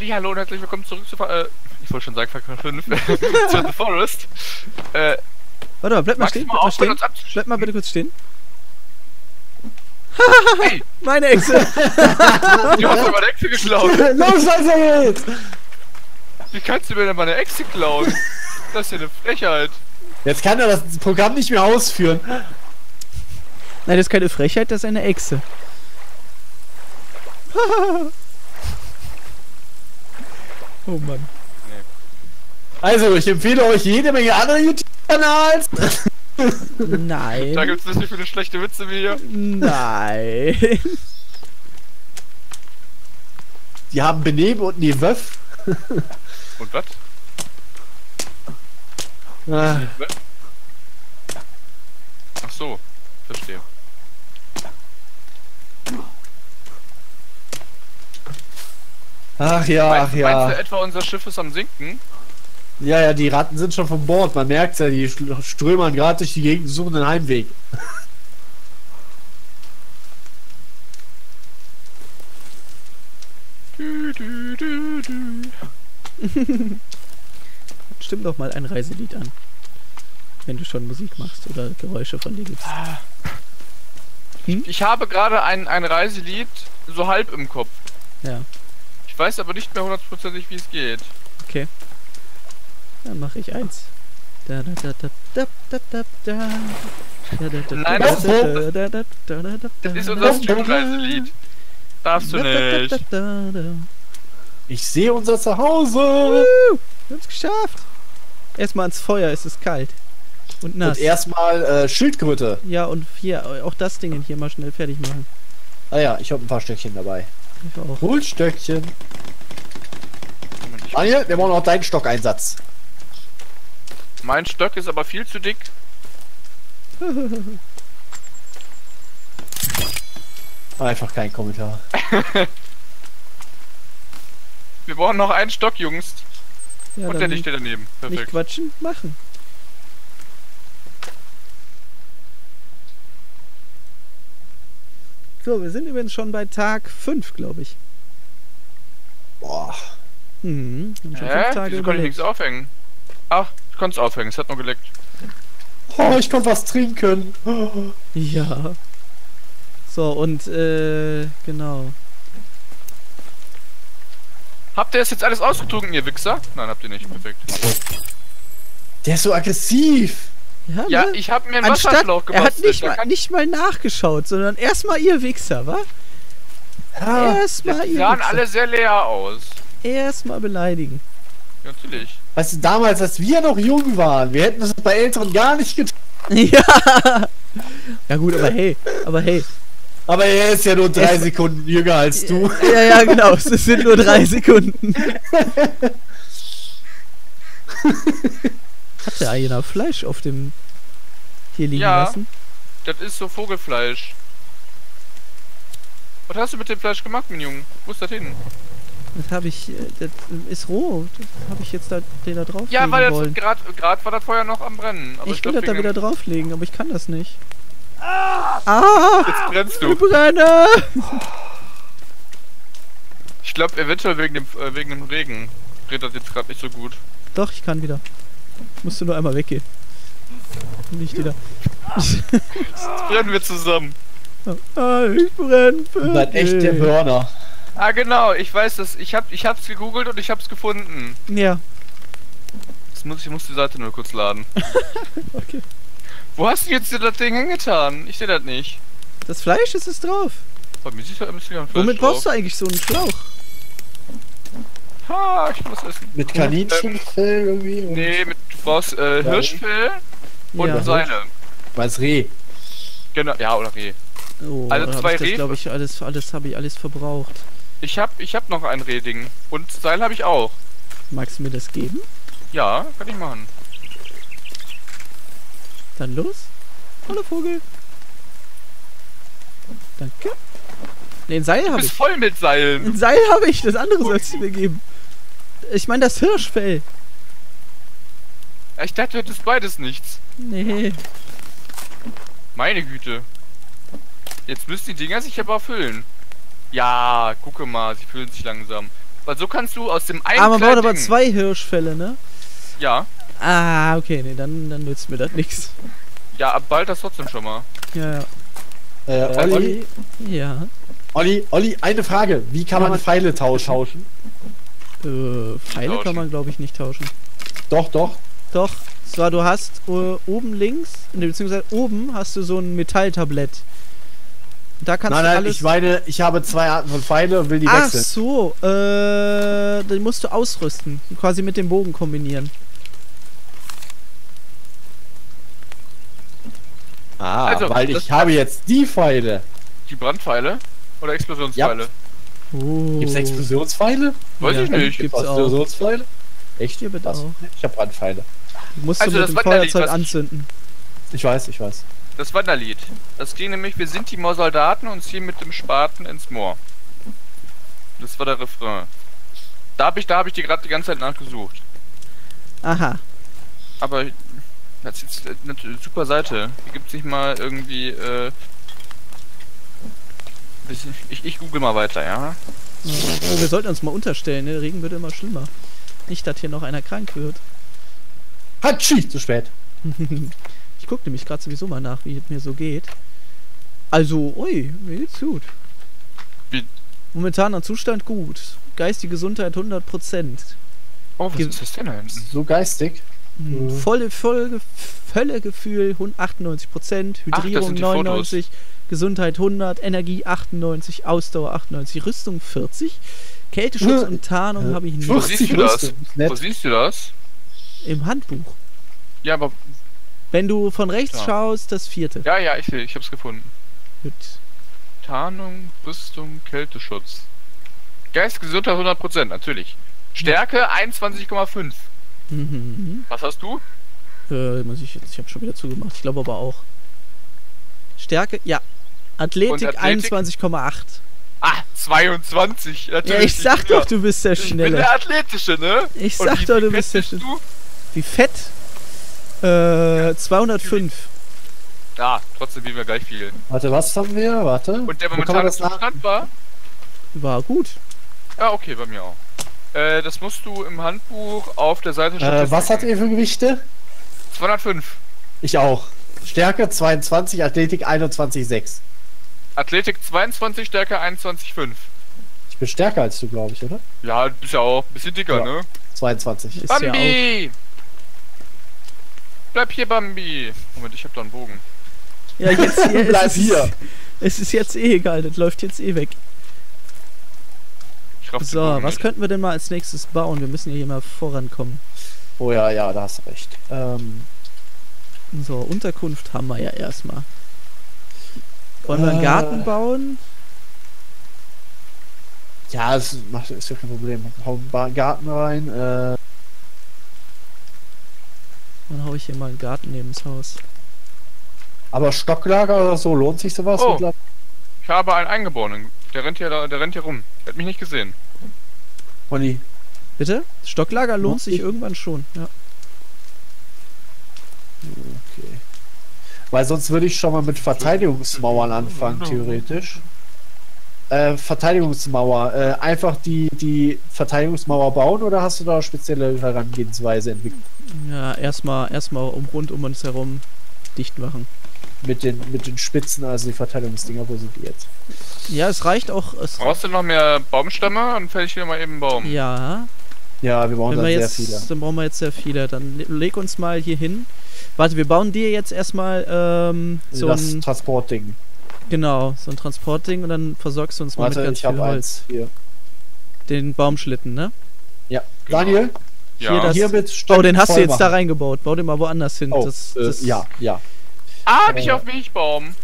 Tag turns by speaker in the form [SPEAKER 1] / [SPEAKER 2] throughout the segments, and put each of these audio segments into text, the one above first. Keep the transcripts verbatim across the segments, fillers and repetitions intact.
[SPEAKER 1] Hallihallo und herzlich willkommen zurück zu, äh, ich wollte schon sagen, Far Cry fünf, zu The Forest. Äh,
[SPEAKER 2] Warte mal, bleib mal stehen, bleib mal stehen. Bleib mal bitte kurz stehen. Hey. Meine Echse!
[SPEAKER 1] Du hast mir meine Echse geklaut!
[SPEAKER 3] Los, weiter geht's!
[SPEAKER 1] Wie kannst du mir denn meine Echse klauen? Das ist ja eine Frechheit.
[SPEAKER 3] Jetzt kann er das Programm nicht mehr ausführen.
[SPEAKER 2] Nein, das ist keine Frechheit, das ist eine Echse. Oh Mann.
[SPEAKER 1] Nee.
[SPEAKER 3] Also, ich empfehle euch jede Menge andere YouTube-Kanals.
[SPEAKER 2] Nein.
[SPEAKER 1] Da gibt's nicht so viele schlechte Witze wie hier.
[SPEAKER 2] Nein.
[SPEAKER 3] Die haben Benehmen und nie Wöff.
[SPEAKER 1] Und was?
[SPEAKER 3] Ah.
[SPEAKER 1] Ach so, verstehe.
[SPEAKER 3] Ach ja,
[SPEAKER 1] Meinst,
[SPEAKER 3] ach ja.
[SPEAKER 1] meinst du etwa unser Schiff ist am Sinken?
[SPEAKER 3] Ja, ja, die Ratten sind schon von Bord. Man merkt ja, die strömern gerade durch die Gegend, suchen den Heimweg.
[SPEAKER 1] Du, du, du, du.
[SPEAKER 2] Stimm doch mal ein Reiselied an. Wenn du schon Musik machst oder Geräusche von dir gibst. Hm?
[SPEAKER 1] Ich habe gerade ein, ein Reiselied so halb im Kopf.
[SPEAKER 2] Ja.
[SPEAKER 1] Ich weiß aber nicht mehr hundertprozentig, wie es geht.
[SPEAKER 2] Okay. Dann mache ich eins. Da, da, da, da, da, da, da. Da, da, da,
[SPEAKER 1] Nein,
[SPEAKER 2] da,
[SPEAKER 1] das-
[SPEAKER 2] da, da, da, da, da, da,
[SPEAKER 1] Das ist
[SPEAKER 2] da,
[SPEAKER 1] unser
[SPEAKER 2] da,
[SPEAKER 1] Streamreiselied. Darfst du
[SPEAKER 2] da, da,
[SPEAKER 1] nicht.
[SPEAKER 2] da, da, da.
[SPEAKER 3] Ich sehe unser Zuhause.
[SPEAKER 2] Woo! Wir haben's geschafft. Erstmal ans Feuer, es ist kalt. Und nass.
[SPEAKER 3] Und erstmal äh, Schildkröte.
[SPEAKER 2] Ja, und hier, auch das Ding hier mal schnell fertig machen.
[SPEAKER 3] Ah ja, ich habe ein paar Stöckchen dabei.
[SPEAKER 2] Ich auch.
[SPEAKER 3] Hohlstöckchen. Daniel, wir brauchen auch deinen Stockeinsatz.
[SPEAKER 1] Mein Stock ist aber viel zu dick.
[SPEAKER 3] Einfach kein Kommentar.
[SPEAKER 1] Wir brauchen noch einen Stock, Jungs.
[SPEAKER 2] Ja,
[SPEAKER 1] Und der
[SPEAKER 2] dann
[SPEAKER 1] liegt hier daneben.
[SPEAKER 2] nicht
[SPEAKER 1] Perfekt.
[SPEAKER 2] quatschen, machen. So, wir sind übrigens schon bei Tag fünf, glaube ich.
[SPEAKER 3] Boah.
[SPEAKER 2] Mhm, haben schon
[SPEAKER 1] Hä?
[SPEAKER 2] fünf Tage
[SPEAKER 1] Wieso konnte ich
[SPEAKER 2] überlebt.
[SPEAKER 1] nichts aufhängen? Ach, ich konnte es aufhängen, es hat nur geleckt.
[SPEAKER 3] Oh, ich konnte was trinken. Oh.
[SPEAKER 2] Ja. So, und, äh, genau.
[SPEAKER 1] Habt ihr das jetzt alles ausgetrunken, ihr Wichser? Nein, habt ihr nicht. Perfekt.
[SPEAKER 3] Der ist so aggressiv.
[SPEAKER 2] Ja,
[SPEAKER 1] Ja,
[SPEAKER 2] ne?
[SPEAKER 1] ich habe mir einen
[SPEAKER 2] Anstatt,
[SPEAKER 1] Wasserschlauch
[SPEAKER 2] er hat
[SPEAKER 1] gebastelt.
[SPEAKER 2] nicht
[SPEAKER 1] da
[SPEAKER 2] mal,
[SPEAKER 1] kann-
[SPEAKER 2] nicht mal nachgeschaut, sondern erstmal ihr Wichser, wa?
[SPEAKER 3] Ja,
[SPEAKER 2] Erstmal
[SPEAKER 1] Die
[SPEAKER 2] ihr
[SPEAKER 1] sahen
[SPEAKER 2] Wichser.
[SPEAKER 1] alle sehr leer aus.
[SPEAKER 2] Erstmal beleidigen.
[SPEAKER 1] Ja, natürlich.
[SPEAKER 3] weißt du, damals, als wir noch jung waren, wir hätten das bei Älteren gar nicht getan.
[SPEAKER 2] Ja. Ja gut, aber hey, aber hey.
[SPEAKER 3] Aber er ist ja nur drei
[SPEAKER 2] Es-
[SPEAKER 3] Sekunden jünger als du.
[SPEAKER 2] Ja, ja, genau. Es sind nur drei Sekunden. Hat der einer Fleisch auf dem hier liegen
[SPEAKER 1] Ja.
[SPEAKER 2] lassen?
[SPEAKER 1] Das ist so Vogelfleisch. Was hast du mit dem Fleisch gemacht, mein Junge? Wo ist das hin?
[SPEAKER 2] Das habe ich. äh, Das ist roh. Das habe ich jetzt da, den da drauflegen
[SPEAKER 1] Ja, weil
[SPEAKER 2] wollen.
[SPEAKER 1] das gerade gerade war das Feuer noch am Brennen. Aber
[SPEAKER 2] Ich will
[SPEAKER 1] glaub,
[SPEAKER 2] das da
[SPEAKER 1] wegen
[SPEAKER 2] wieder
[SPEAKER 1] dem-
[SPEAKER 2] drauflegen, aber ich kann das nicht. Ah!
[SPEAKER 1] Jetzt brennst
[SPEAKER 2] Ich
[SPEAKER 1] du.
[SPEAKER 2] brenne!
[SPEAKER 1] Ich glaube eventuell wegen dem äh, wegen dem Regen dreht das jetzt gerade nicht so gut.
[SPEAKER 2] Doch, ich kann wieder. Musst du nur einmal weggehen. Nicht wieder.
[SPEAKER 1] Jetzt brennen wir zusammen.
[SPEAKER 2] Ah, ich brenne.
[SPEAKER 3] Seid echt der Burner.
[SPEAKER 1] Ah genau, ich weiß das. Ich hab ich hab's gegoogelt und ich hab's gefunden.
[SPEAKER 2] Ja.
[SPEAKER 1] Das muss ich muss die Seite nur kurz laden.
[SPEAKER 2] Okay.
[SPEAKER 1] Wo hast du jetzt das Ding hingetan? Ich sehe das nicht.
[SPEAKER 2] Das Fleisch ist es drauf.
[SPEAKER 1] Bei mir sieht das ein bisschen
[SPEAKER 2] Womit brauchst du eigentlich so einen Schlauch?
[SPEAKER 1] Ha, ich muss essen.
[SPEAKER 3] Mit Kaninchenfell irgendwie. und-
[SPEAKER 1] Nee, mit, du brauchst äh, Hirschfell und
[SPEAKER 2] Ja.
[SPEAKER 1] Seile.
[SPEAKER 3] Als Reh.
[SPEAKER 1] Genau, ja, oder Reh.
[SPEAKER 2] Oh,
[SPEAKER 1] Also
[SPEAKER 2] da hab
[SPEAKER 1] zwei
[SPEAKER 2] ich das
[SPEAKER 1] Reh-
[SPEAKER 2] glaube ich alles, alles habe ich alles verbraucht.
[SPEAKER 1] Ich hab, ich hab noch ein Rehding. Und Seil habe ich auch.
[SPEAKER 2] Magst du mir das geben?
[SPEAKER 1] Ja, kann ich machen.
[SPEAKER 2] Dann los. Hallo Vogel. Danke. Ne, ein Seil
[SPEAKER 1] Du
[SPEAKER 2] habe
[SPEAKER 1] bist
[SPEAKER 2] ich.
[SPEAKER 1] voll mit Seilen.
[SPEAKER 2] Ein Seil habe ich, das andere sollst du mir geben. Ich meine das Hirschfell.
[SPEAKER 1] Ich dachte, du hättest beides nichts.
[SPEAKER 2] Nee.
[SPEAKER 1] Meine Güte. Jetzt müssen die Dinger sich aber füllen. Ja, gucke mal, sie füllen sich langsam. Weil so kannst du aus dem einen
[SPEAKER 2] Ah, man braucht
[SPEAKER 1] kleinen
[SPEAKER 2] aber
[SPEAKER 1] Ding-
[SPEAKER 2] zwei Hirschfälle, ne?
[SPEAKER 1] Ja.
[SPEAKER 2] Ah, okay, nee, dann, dann nützt mir das nichts.
[SPEAKER 1] Ja, ab bald das trotzdem schon mal.
[SPEAKER 2] Ja, ja.
[SPEAKER 3] Äh, Olli,
[SPEAKER 2] Ja.
[SPEAKER 3] Olli, Olli, eine Frage. Wie kann man Pfeile tauschen?
[SPEAKER 2] Äh, Pfeile
[SPEAKER 1] Tauschen.
[SPEAKER 2] kann man, glaube ich, nicht tauschen.
[SPEAKER 3] Doch, doch.
[SPEAKER 2] Doch, zwar du hast äh, oben links, ne, beziehungsweise oben hast du so ein Metalltablett. Da kannst
[SPEAKER 3] Nein,
[SPEAKER 2] du
[SPEAKER 3] nein,
[SPEAKER 2] alles...
[SPEAKER 3] ich meine, ich habe zwei Arten von Pfeile und will die
[SPEAKER 2] Ach
[SPEAKER 3] wechseln.
[SPEAKER 2] so, äh, den musst du ausrüsten. Quasi mit dem Bogen kombinieren.
[SPEAKER 3] Ah,
[SPEAKER 1] Also,
[SPEAKER 3] weil
[SPEAKER 1] das-
[SPEAKER 3] ich habe jetzt die Pfeile.
[SPEAKER 1] Die Brandpfeile? Oder Explosionspfeile?
[SPEAKER 2] Oh.
[SPEAKER 3] Gibt's Explosionspfeile?
[SPEAKER 1] Weiß
[SPEAKER 2] Ja,
[SPEAKER 1] ich nicht.
[SPEAKER 2] Gibt's auch.
[SPEAKER 3] Explosionspfeile? Echt?
[SPEAKER 2] Hier bitte
[SPEAKER 3] Was?
[SPEAKER 2] auch.
[SPEAKER 3] Ich habe Brandpfeile.
[SPEAKER 2] Musst
[SPEAKER 1] Also
[SPEAKER 2] du mit
[SPEAKER 1] das
[SPEAKER 2] dem
[SPEAKER 1] Wanderlied,
[SPEAKER 2] Feuerzeug
[SPEAKER 1] was ich-
[SPEAKER 2] anzünden.
[SPEAKER 3] Ich weiß, ich weiß.
[SPEAKER 1] Das Wanderlied. Das ging nämlich, wir sind die Moor-Soldaten und ziehen mit dem Spaten ins Moor. Das war der Refrain. Da habe ich, da habe ich die gerade die ganze Zeit nachgesucht.
[SPEAKER 2] Aha.
[SPEAKER 1] Aber das ist jetzt eine super Seite. Hier gibt's nicht mal irgendwie, äh... bisschen- Ich, ich google mal weiter, ja?
[SPEAKER 2] Oh, wir sollten uns mal unterstellen, ne? Der Regen wird immer schlimmer. Nicht, dass hier noch einer krank wird.
[SPEAKER 3] Hatschi! Zu spät.
[SPEAKER 2] Ich gucke nämlich gerade sowieso mal nach, wie es mir so geht. Also, ui, mir geht's gut.
[SPEAKER 1] Wie-
[SPEAKER 2] Momentaner Zustand gut. Geistige Gesundheit hundert Prozent.
[SPEAKER 1] Oh, was
[SPEAKER 2] Ge-
[SPEAKER 1] ist das denn da hinten?
[SPEAKER 3] So geistig.
[SPEAKER 2] Mhm.
[SPEAKER 3] Mhm.
[SPEAKER 2] Volle, volle, Völlegefühl achtundneunzig Prozent,
[SPEAKER 1] Ach, das
[SPEAKER 2] Hydrierung
[SPEAKER 1] sind die Fotos.
[SPEAKER 2] neunundneunzig, Gesundheit hundert, Energie achtundneunzig, Ausdauer achtundneunzig, Rüstung vierzig, Kälteschutz
[SPEAKER 3] Ja.
[SPEAKER 2] und Tarnung
[SPEAKER 3] Ja.
[SPEAKER 2] habe ich
[SPEAKER 1] Wo
[SPEAKER 2] nur
[SPEAKER 1] siehst du das?
[SPEAKER 3] Rüstung,
[SPEAKER 1] Wo
[SPEAKER 3] nett.
[SPEAKER 1] siehst du das?
[SPEAKER 2] im Handbuch.
[SPEAKER 1] Ja, aber...
[SPEAKER 2] Wenn du von rechts
[SPEAKER 1] Ja.
[SPEAKER 2] schaust, das vierte.
[SPEAKER 1] Ja, ja, ich sehe, ich hab's gefunden.
[SPEAKER 2] Gut.
[SPEAKER 1] Tarnung, Rüstung, Kälteschutz. Geistgesundheit hundert Prozent, natürlich. Stärke einundzwanzig Komma fünf.
[SPEAKER 2] Mhm.
[SPEAKER 1] Was hast du?
[SPEAKER 2] Äh, muss ich jetzt, ich habe schon wieder zugemacht. Ich glaube aber auch. Stärke, ja. Athletik,
[SPEAKER 1] Und Athletik?
[SPEAKER 2] einundzwanzig Komma acht.
[SPEAKER 1] Ah, zweiundzwanzig.
[SPEAKER 2] Ja,
[SPEAKER 1] Natürlich.
[SPEAKER 2] ich sag
[SPEAKER 1] bin
[SPEAKER 2] doch, du bist der
[SPEAKER 1] Ich bin
[SPEAKER 2] Schnelle.
[SPEAKER 1] der Athletische, ne?
[SPEAKER 2] Ich
[SPEAKER 1] Und
[SPEAKER 2] sag
[SPEAKER 1] wie-
[SPEAKER 2] doch,
[SPEAKER 1] wie
[SPEAKER 2] du
[SPEAKER 1] fett
[SPEAKER 2] bist der
[SPEAKER 1] bist
[SPEAKER 2] Schnelle.
[SPEAKER 1] du?
[SPEAKER 2] Wie fett? Äh, zweihundertfünf.
[SPEAKER 1] Ja, trotzdem wie wir gleich viel.
[SPEAKER 3] Warte, was haben wir? Warte.
[SPEAKER 1] Und der
[SPEAKER 3] Wo kann man
[SPEAKER 1] momentane
[SPEAKER 3] das nach?
[SPEAKER 1] Zustand war?
[SPEAKER 2] War gut.
[SPEAKER 1] Ja, okay, bei mir auch. Äh, das musst du im Handbuch auf der Seite
[SPEAKER 3] Äh, was hat ihr für Gewichte?
[SPEAKER 1] zweihundertfünf.
[SPEAKER 3] Ich auch. Stärke zweiundzwanzig, Athletik einundzwanzig Komma sechs.
[SPEAKER 1] Athletik zweiundzwanzig, Stärke einundzwanzig Komma fünf.
[SPEAKER 3] Ich bin stärker als du, glaube ich, oder?
[SPEAKER 1] Ja, du bist ja auch ein bisschen dicker,
[SPEAKER 3] Ja.
[SPEAKER 1] ne?
[SPEAKER 3] zweiundzwanzig.
[SPEAKER 2] Ist ja auch.
[SPEAKER 1] Bambi! Bleib hier, Bambi! Moment, ich hab da einen Bogen.
[SPEAKER 2] Ja, jetzt hier.
[SPEAKER 3] Bleib
[SPEAKER 2] es
[SPEAKER 3] hier.
[SPEAKER 2] Ist, es ist jetzt eh egal, das läuft jetzt eh weg.
[SPEAKER 1] Ich raff den
[SPEAKER 2] So,
[SPEAKER 1] Bogen
[SPEAKER 2] was
[SPEAKER 1] nicht.
[SPEAKER 2] könnten wir denn mal als nächstes bauen? Wir müssen ja hier mal vorankommen.
[SPEAKER 3] Oh ja, ja, da hast du recht. Ähm,
[SPEAKER 2] So, Unterkunft haben wir ja erstmal. Wollen wir einen
[SPEAKER 3] Äh.
[SPEAKER 2] Garten bauen?
[SPEAKER 3] ja, das macht, ist ja kein Problem. Hau einen Ba- Garten rein. Äh,
[SPEAKER 2] Dann hau ich hier mal einen Garten neben das Haus.
[SPEAKER 3] aber Stocklager oder so, lohnt sich sowas?
[SPEAKER 1] Oh.
[SPEAKER 3] mittlerweile?
[SPEAKER 1] Ich habe einen Eingeborenen. Der rennt hier, da, der rennt hier rum. Der hat mich nicht gesehen.
[SPEAKER 3] Olli,
[SPEAKER 2] Bitte? Stocklager lohnt sich
[SPEAKER 3] ich-
[SPEAKER 2] irgendwann schon, ja.
[SPEAKER 3] okay. Weil sonst würde ich schon mal mit Verteidigungsmauern anfangen, theoretisch. Äh, Verteidigungsmauer. Äh, einfach die, die Verteidigungsmauer bauen oder hast du da spezielle Herangehensweise entwickelt?
[SPEAKER 2] Ja, erstmal erstmal um rund um uns herum dicht machen.
[SPEAKER 3] Mit den, mit den Spitzen, also die Verteidigungsdinger, wo sind die jetzt?
[SPEAKER 2] Ja, es reicht auch. Es,
[SPEAKER 1] Brauchst du noch mehr Baumstämme? Dann fäll ich hier mal eben einen Baum.
[SPEAKER 2] ja,
[SPEAKER 3] Ja, wir brauchen
[SPEAKER 2] wenn
[SPEAKER 3] da
[SPEAKER 2] wir
[SPEAKER 3] sehr
[SPEAKER 2] jetzt,
[SPEAKER 3] viele.
[SPEAKER 2] dann brauchen wir jetzt sehr viele. Dann le- leg uns mal hier hin. Warte, wir bauen dir jetzt erstmal ähm, so
[SPEAKER 3] das
[SPEAKER 2] ein,
[SPEAKER 3] Transportding.
[SPEAKER 2] genau, so ein Transportding und dann versorgst du uns mal
[SPEAKER 3] Warte,
[SPEAKER 2] mit ganz
[SPEAKER 3] ich
[SPEAKER 2] viel
[SPEAKER 3] habe
[SPEAKER 2] Holz.
[SPEAKER 3] eins. Hier.
[SPEAKER 2] Den Baumschlitten, ne?
[SPEAKER 3] Ja.
[SPEAKER 1] Genau.
[SPEAKER 3] Daniel,
[SPEAKER 1] Ja.
[SPEAKER 2] Hier das-
[SPEAKER 3] hier mit
[SPEAKER 2] Oh,
[SPEAKER 3] Stöcken
[SPEAKER 2] den hast du
[SPEAKER 3] voll
[SPEAKER 2] jetzt da
[SPEAKER 3] machen.
[SPEAKER 2] reingebaut. Bau den mal woanders hin.
[SPEAKER 3] Oh,
[SPEAKER 2] das,
[SPEAKER 3] äh,
[SPEAKER 2] das,
[SPEAKER 3] ja, ja.
[SPEAKER 1] Ah, nicht
[SPEAKER 3] Äh.
[SPEAKER 1] auf mich, Baum.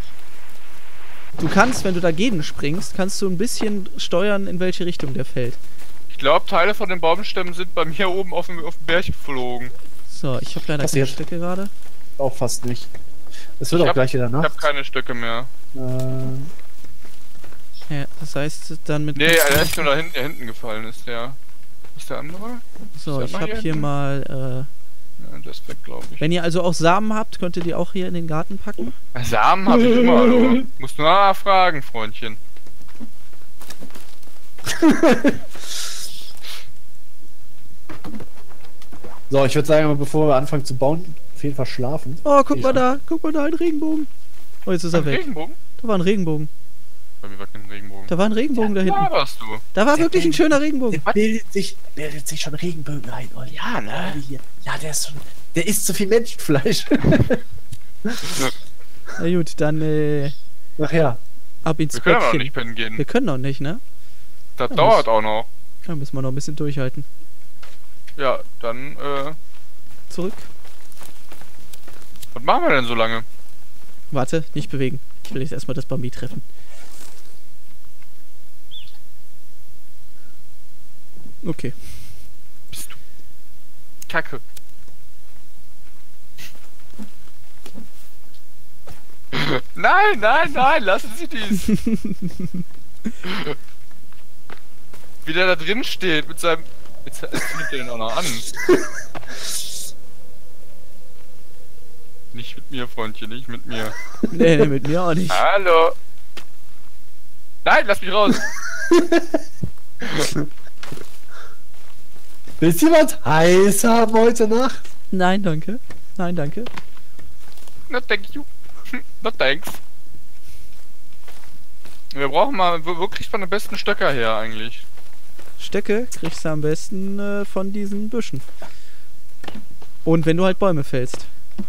[SPEAKER 2] Du kannst, wenn du dagegen springst, kannst du ein bisschen steuern, in welche Richtung der fällt.
[SPEAKER 1] Ich glaube, Teile von den Baumstämmen sind bei mir oben auf dem, auf dem Berg geflogen.
[SPEAKER 2] So, ich habe leider keine
[SPEAKER 3] Passiert.
[SPEAKER 2] Stücke gerade.
[SPEAKER 3] Auch fast nicht. Es wird
[SPEAKER 1] Ich
[SPEAKER 3] auch
[SPEAKER 1] hab-
[SPEAKER 3] gleich wieder
[SPEAKER 1] Ich
[SPEAKER 3] Nacht.
[SPEAKER 1] habe keine Stücke mehr.
[SPEAKER 3] Äh,
[SPEAKER 2] Ja, das heißt, dann mit...
[SPEAKER 1] Nee, der ist nur da hinten, der hinten gefallen ist, der. Ist der andere?
[SPEAKER 2] So,
[SPEAKER 1] Ist
[SPEAKER 2] ich
[SPEAKER 1] der mal
[SPEAKER 2] habe
[SPEAKER 1] hier
[SPEAKER 2] hier
[SPEAKER 1] hinten?
[SPEAKER 2] mal...
[SPEAKER 1] Ja, der ist weg, glaube
[SPEAKER 2] Äh,
[SPEAKER 1] ich.
[SPEAKER 2] wenn ihr also auch Samen habt, könnt ihr die auch hier in den Garten packen.
[SPEAKER 1] Samen habe ich immer, hallo. Musst nur nachfragen, Freundchen.
[SPEAKER 3] So, ich würde sagen, bevor wir anfangen zu bauen, auf jeden Fall schlafen.
[SPEAKER 2] Oh, guck mal da, guck mal da, ein Regenbogen. Oh, jetzt ist er
[SPEAKER 1] Ein
[SPEAKER 2] weg.
[SPEAKER 1] Regenbogen?
[SPEAKER 2] Da war ein Regenbogen.
[SPEAKER 1] Bei mir war kein Regenbogen.
[SPEAKER 2] Da war ein Regenbogen da
[SPEAKER 1] Da
[SPEAKER 2] hinten.
[SPEAKER 1] warst du.
[SPEAKER 2] Da war
[SPEAKER 3] Der
[SPEAKER 2] wirklich ein
[SPEAKER 3] Regenbogen.
[SPEAKER 2] schöner Regenbogen.
[SPEAKER 3] Der bildet sich, bildet sich schon Regenbögen ein, Olli.
[SPEAKER 1] Ja, ne?
[SPEAKER 3] Olli hier. Ja, der ist schon, der isst zu viel Menschenfleisch.
[SPEAKER 2] Na gut, dann äh,
[SPEAKER 3] Ach ja.
[SPEAKER 2] ab ins
[SPEAKER 1] Wir können aber noch
[SPEAKER 2] Bettchen.
[SPEAKER 1] nicht pennen gehen.
[SPEAKER 2] Wir können noch nicht, ne?
[SPEAKER 1] Das
[SPEAKER 2] Ja,
[SPEAKER 1] dauert
[SPEAKER 2] muss-
[SPEAKER 1] auch noch.
[SPEAKER 2] Da müssen wir noch ein bisschen durchhalten.
[SPEAKER 1] Ja, dann, äh,
[SPEAKER 2] Zurück.
[SPEAKER 1] was machen wir denn so lange?
[SPEAKER 2] Warte, nicht bewegen. Ich will jetzt erstmal das Bambi treffen. Okay.
[SPEAKER 1] Bist du Kacke. Nein, nein, nein, lassen Sie dies. Wie der da drin steht mit seinem... Jetzt, jetzt nimmt er den auch noch an. Nicht mit mir, Freundchen, nicht mit mir.
[SPEAKER 2] Nee, nee, mit mir auch nicht.
[SPEAKER 1] Hallo. Nein, lass mich raus.
[SPEAKER 3] Willst du was heiß haben heute Nacht?
[SPEAKER 2] Nein, danke. Nein, danke.
[SPEAKER 1] No thank you. No thanks. Wir brauchen mal, wo, wo kriegt man den besten Stöcker her eigentlich?
[SPEAKER 2] Stöcke kriegst du am besten äh, von diesen Büschen. Und wenn du halt Bäume fällst.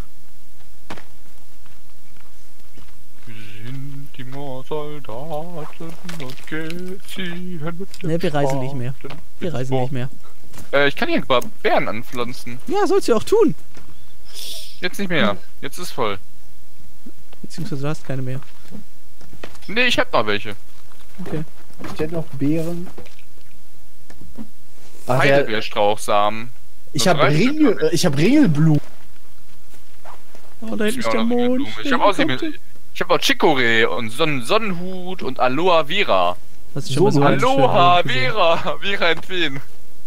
[SPEAKER 1] Wir sind die Moorsoldaten und gehen ziehen mit den
[SPEAKER 2] Ne, wir reisen nicht mehr.
[SPEAKER 1] Spaten
[SPEAKER 2] Wir
[SPEAKER 1] ins
[SPEAKER 2] reisen
[SPEAKER 1] Moor.
[SPEAKER 2] nicht mehr.
[SPEAKER 1] Äh, ich kann hier ein paar Beeren anpflanzen.
[SPEAKER 2] Ja, sollst du auch tun.
[SPEAKER 1] Jetzt nicht mehr. Jetzt ist voll.
[SPEAKER 2] Beziehungsweise du hast keine mehr.
[SPEAKER 1] Nee, ich hab noch welche.
[SPEAKER 2] Okay.
[SPEAKER 3] Ich denn noch Beeren? Ach, der,
[SPEAKER 1] Heidelbeerstrauchsamen.
[SPEAKER 3] ich
[SPEAKER 1] Nur
[SPEAKER 3] habe
[SPEAKER 1] drei Stück
[SPEAKER 3] Ringel, äh, ich habe Ringelblumen.
[SPEAKER 2] Oh, da hinten
[SPEAKER 1] Ich
[SPEAKER 2] ist der
[SPEAKER 1] hab auch noch
[SPEAKER 2] Mond.
[SPEAKER 1] Blume. Ich hab auch sie- ich hab auch Chicorée und Sonnen Sonnenhut und Aloha Vera.
[SPEAKER 2] Hast du
[SPEAKER 3] So,
[SPEAKER 2] schon mal so einen
[SPEAKER 1] Aloha
[SPEAKER 2] schönen gesehen?
[SPEAKER 1] Vera. Vera entwen.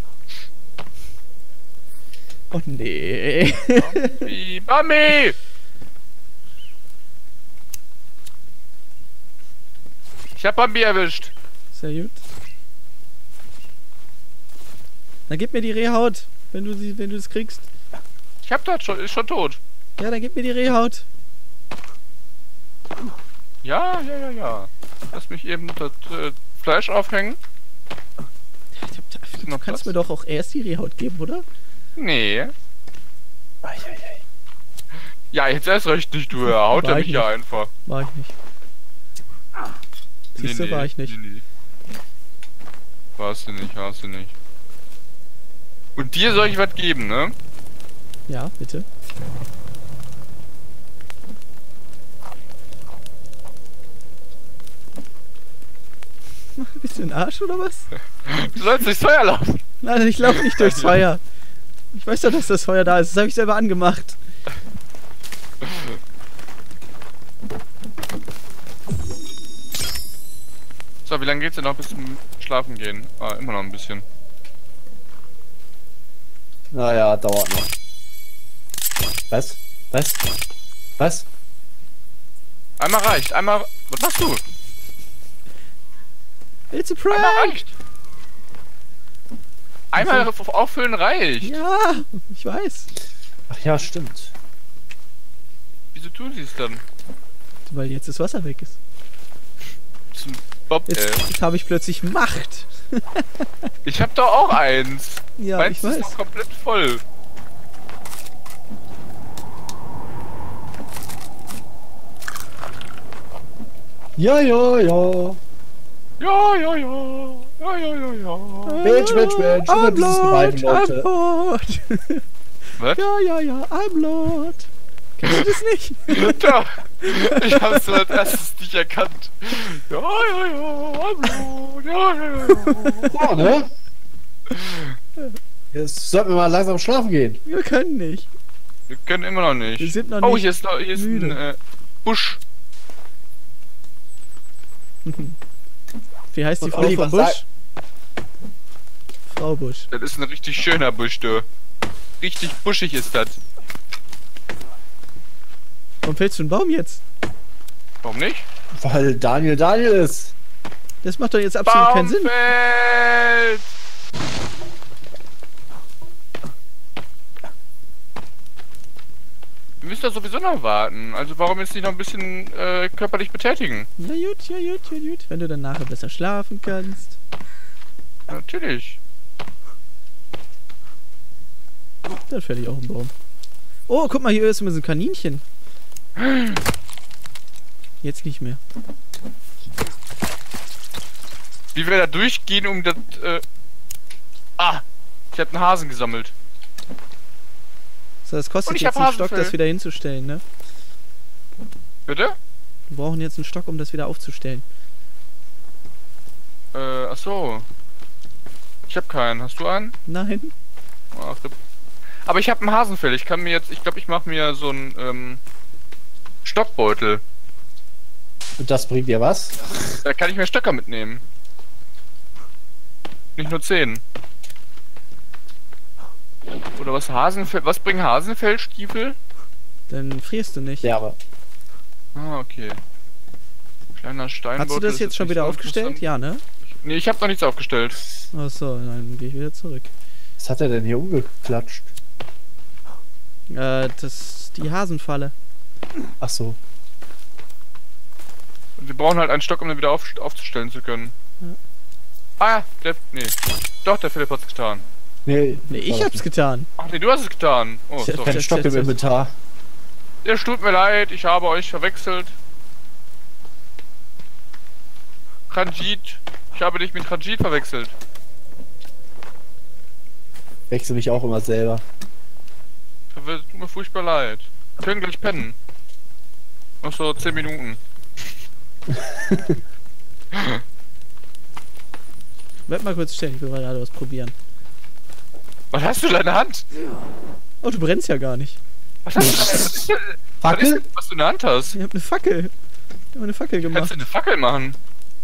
[SPEAKER 2] Oh nee.
[SPEAKER 1] Wie Mami! Ich hab Bambi erwischt.
[SPEAKER 2] Sehr gut. Dann gib mir die Rehhaut, wenn du sie, wenn du es kriegst.
[SPEAKER 1] Ich hab das schon, ist schon tot.
[SPEAKER 2] Ja, dann gib mir die Rehhaut.
[SPEAKER 1] Ja, ja, ja, ja. Lass mich eben das äh, Fleisch aufhängen.
[SPEAKER 2] Du
[SPEAKER 1] noch
[SPEAKER 2] kannst
[SPEAKER 1] Platz?
[SPEAKER 2] mir doch auch erst die Rehhaut geben, oder?
[SPEAKER 1] Nee.
[SPEAKER 3] Eieiei.
[SPEAKER 1] Ja, jetzt erst recht nicht, du. Er haut
[SPEAKER 2] War
[SPEAKER 1] er
[SPEAKER 2] ich
[SPEAKER 1] mich ja
[SPEAKER 2] nicht.
[SPEAKER 1] einfach.
[SPEAKER 2] War ich nicht. Siehst du, war ich nicht.
[SPEAKER 1] Nee, nee. Warst du nicht, warst du nicht. Und dir soll ich was geben, ne?
[SPEAKER 2] Ja, bitte. Bist du ein Arsch oder was?
[SPEAKER 1] Du sollst durchs Feuer laufen.
[SPEAKER 2] Nein, ich laufe nicht durchs Feuer. Ich weiß doch, dass das Feuer da ist. Das habe ich selber angemacht.
[SPEAKER 1] So, wie lange geht's denn noch bis zum Schlafen gehen? Ah, immer noch ein bisschen.
[SPEAKER 3] Naja, dauert noch. Was? Was? Was?
[SPEAKER 1] Einmal reicht, einmal... Was machst du?
[SPEAKER 2] It's a
[SPEAKER 1] Einmal
[SPEAKER 2] prank!
[SPEAKER 1] reicht. Einmal auf- auffüllen reicht.
[SPEAKER 2] Ja, ich weiß.
[SPEAKER 3] Ach ja, stimmt.
[SPEAKER 1] Wieso tun sie es dann?
[SPEAKER 2] Weil jetzt das Wasser weg ist.
[SPEAKER 1] Zum Bob,
[SPEAKER 2] Jetzt,
[SPEAKER 1] ey.
[SPEAKER 2] jetzt habe ich plötzlich Macht.
[SPEAKER 1] Ich hab doch auch eins.
[SPEAKER 2] Ja,
[SPEAKER 1] Meins
[SPEAKER 2] ich
[SPEAKER 1] ist
[SPEAKER 2] weiß.
[SPEAKER 1] noch komplett voll.
[SPEAKER 3] Ja, ja, ja.
[SPEAKER 1] Ja, ja, ja. Ja, ja, ja, ja.
[SPEAKER 3] Mensch, Mensch, Mensch, immer
[SPEAKER 2] I'm
[SPEAKER 3] dieses
[SPEAKER 2] Lord,
[SPEAKER 3] beiden Leute.
[SPEAKER 2] I'm Lord.
[SPEAKER 1] Was?
[SPEAKER 2] Ja, ja, ja, I'm Lord. Kennst du das nicht?
[SPEAKER 1] Doch. Ich hab's so als erstes nicht erkannt. Ja, ja, ja. Hallo. Ja, ja, ja.
[SPEAKER 3] Ja, ne? Jetzt sollten wir mal langsam schlafen gehen.
[SPEAKER 2] Wir können nicht.
[SPEAKER 1] Wir können immer noch nicht.
[SPEAKER 2] Wir sind noch
[SPEAKER 1] Oh,
[SPEAKER 2] nicht
[SPEAKER 1] hier ist, noch, hier ist ein
[SPEAKER 2] müde.
[SPEAKER 1] äh, Busch.
[SPEAKER 2] Wie heißt die
[SPEAKER 3] Und
[SPEAKER 2] Frau
[SPEAKER 3] Olli,
[SPEAKER 2] vom
[SPEAKER 3] was
[SPEAKER 2] Busch? Frau Busch.
[SPEAKER 1] Das ist ein richtig schöner Busch, du. Richtig buschig ist das.
[SPEAKER 2] Warum fällst du einen Baum jetzt?
[SPEAKER 1] Warum nicht?
[SPEAKER 3] Weil Daniel Daniel ist.
[SPEAKER 2] Das macht doch jetzt absolut keinen Sinn.
[SPEAKER 1] Baumfeld! Wir müssen doch sowieso noch warten. Also warum jetzt nicht noch ein bisschen äh, körperlich betätigen?
[SPEAKER 2] Ja gut, ja gut, ja gut. Wenn du dann nachher besser schlafen kannst.
[SPEAKER 1] Ja, natürlich.
[SPEAKER 2] Dann fäll ich auch einen Baum. Oh, guck mal, hier ist immer so ein Kaninchen. Jetzt nicht mehr.
[SPEAKER 1] Wie wir da durchgehen, um das... Äh ah! Ich hab einen Hasen gesammelt.
[SPEAKER 2] So, das
[SPEAKER 1] Und
[SPEAKER 2] kostet
[SPEAKER 1] ich
[SPEAKER 2] jetzt
[SPEAKER 1] hab
[SPEAKER 2] einen Stock,
[SPEAKER 1] Hasenfell.
[SPEAKER 2] das wieder hinzustellen, ne?
[SPEAKER 1] Bitte?
[SPEAKER 2] Wir brauchen jetzt einen Stock, um das wieder aufzustellen.
[SPEAKER 1] Äh, ach so. Ich hab keinen. Hast du einen?
[SPEAKER 2] Nein?
[SPEAKER 1] Ach, du- Aber ich habe ein Hasenfell. Ich kann mir jetzt... Ich glaube, ich mache mir so einen ähm, Stockbeutel.
[SPEAKER 3] Und das bringt dir was?
[SPEAKER 1] Da kann ich mir Stöcker mitnehmen. Nicht nur zehn. Oder was Hasenfell... Was bringen Hasenfellstiefel?
[SPEAKER 2] Dann frierst du nicht.
[SPEAKER 3] Ja, aber.
[SPEAKER 1] Ah, okay. Kleiner Steinbeutel.
[SPEAKER 2] Hast du das
[SPEAKER 1] ist
[SPEAKER 2] jetzt schon
[SPEAKER 1] nicht
[SPEAKER 2] wieder
[SPEAKER 1] so
[SPEAKER 2] aufgestellt?
[SPEAKER 1] interessant.
[SPEAKER 2] Ja, ne?
[SPEAKER 1] Nee, ich habe noch nichts aufgestellt.
[SPEAKER 2] Achso, dann gehe ich wieder zurück.
[SPEAKER 3] Was hat er denn hier umgeklatscht?
[SPEAKER 2] Äh, das... die Hasenfalle.
[SPEAKER 3] Ach so.
[SPEAKER 1] Und wir brauchen halt einen Stock, um den wieder auf, aufzustellen zu können.
[SPEAKER 2] Ja.
[SPEAKER 1] Ah, der... Nee. Doch, der Philipp hat's getan.
[SPEAKER 3] Nee,
[SPEAKER 2] Ne, ich
[SPEAKER 3] war
[SPEAKER 2] hab's
[SPEAKER 3] das
[SPEAKER 2] getan.
[SPEAKER 1] Ach nee, du hast es getan. Oh,
[SPEAKER 2] Ich-
[SPEAKER 1] sorry.
[SPEAKER 3] kein Stock im Inventar.
[SPEAKER 1] Es tut mir leid, ich habe euch verwechselt. Ranjit. Ich habe dich mit Ranjit verwechselt.
[SPEAKER 3] Wechsel mich auch immer selber.
[SPEAKER 1] Das tut mir furchtbar leid. Wir können gleich pennen. Noch so zehn Minuten.
[SPEAKER 2] Bleib mal kurz stehen, ich will mal gerade was probieren.
[SPEAKER 1] Was hast du in deiner Hand?
[SPEAKER 2] Oh, du brennst ja gar nicht.
[SPEAKER 1] Was hast du? Was ist
[SPEAKER 3] Fackel?
[SPEAKER 1] das, was du in der Hand hast?
[SPEAKER 2] Ich hab eine Fackel. Ich hab eine Fackel
[SPEAKER 1] Kannst
[SPEAKER 2] gemacht.
[SPEAKER 1] du eine Fackel machen?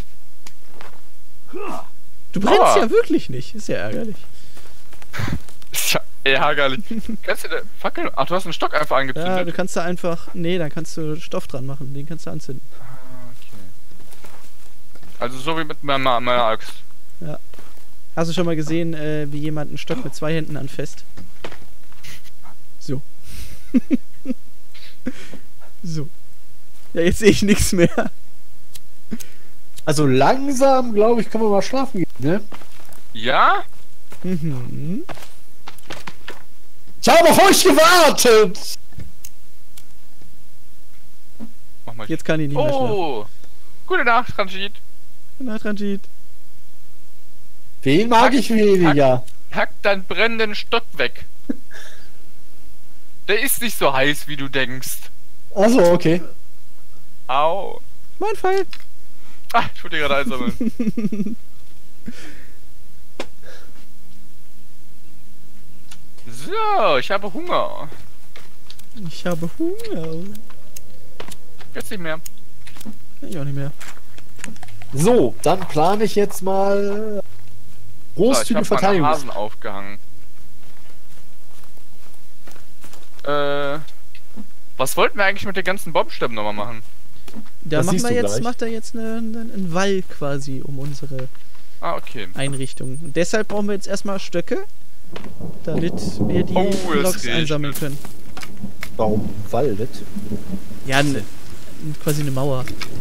[SPEAKER 2] Du brennst
[SPEAKER 1] Aua.
[SPEAKER 2] ja wirklich nicht. Ist ja ärgerlich.
[SPEAKER 1] Ist ja ärgerlich. Kannst du eine Fackel... Ach, du hast einen Stock einfach
[SPEAKER 2] Ja,
[SPEAKER 1] angezündet.
[SPEAKER 2] du kannst da einfach... Nee, dann kannst du Stoff dran machen. Den kannst du anzünden.
[SPEAKER 1] Ah, okay. Also so wie mit meiner, meiner Axt.
[SPEAKER 2] Hast du schon mal gesehen, äh, wie jemand einen Stock mit zwei Händen anfasst? So. So. Ja, jetzt sehe ich nichts mehr.
[SPEAKER 3] Also langsam, glaube ich, können wir mal schlafen gehen, ne?
[SPEAKER 1] Ja?
[SPEAKER 2] Mhm.
[SPEAKER 3] Ich habe auf euch gewartet!
[SPEAKER 1] Mach mal.
[SPEAKER 2] Jetzt kann ich nicht mehr schlafen.
[SPEAKER 1] Oh! Gute Nacht, Ranjit.
[SPEAKER 2] Gute Nacht, Ranjit.
[SPEAKER 3] Wen mag
[SPEAKER 1] Hack,
[SPEAKER 3] ich weniger?
[SPEAKER 1] Hack deinen brennenden Stock weg. Der ist nicht so heiß, wie du denkst.
[SPEAKER 3] Achso, okay.
[SPEAKER 1] Au.
[SPEAKER 2] Mein Pfeil.
[SPEAKER 1] Ah, ich wollte gerade einsammeln. So, ich habe Hunger.
[SPEAKER 2] Ich habe Hunger.
[SPEAKER 1] Jetzt nicht mehr.
[SPEAKER 2] Ich auch nicht mehr.
[SPEAKER 3] So, dann plane ich jetzt mal
[SPEAKER 1] So, ich
[SPEAKER 3] großzügige
[SPEAKER 1] habe meinen
[SPEAKER 3] Verteidigung.
[SPEAKER 1] Hasen aufgehangen. Äh, was wollten wir eigentlich mit den ganzen Baumstämmen nochmal machen?
[SPEAKER 2] Da
[SPEAKER 3] Das
[SPEAKER 2] machen
[SPEAKER 3] siehst
[SPEAKER 2] wir
[SPEAKER 3] du
[SPEAKER 2] jetzt,
[SPEAKER 3] gleich.
[SPEAKER 2] macht er jetzt eine, eine, einen Wall quasi um unsere
[SPEAKER 1] Ah, okay.
[SPEAKER 2] Einrichtung. Und deshalb brauchen wir jetzt erstmal Stöcke, damit wir die
[SPEAKER 1] Oh, es
[SPEAKER 2] Loks
[SPEAKER 1] regnet.
[SPEAKER 2] einsammeln können.
[SPEAKER 3] Warum waldet?
[SPEAKER 2] Ja, ne, quasi eine Mauer.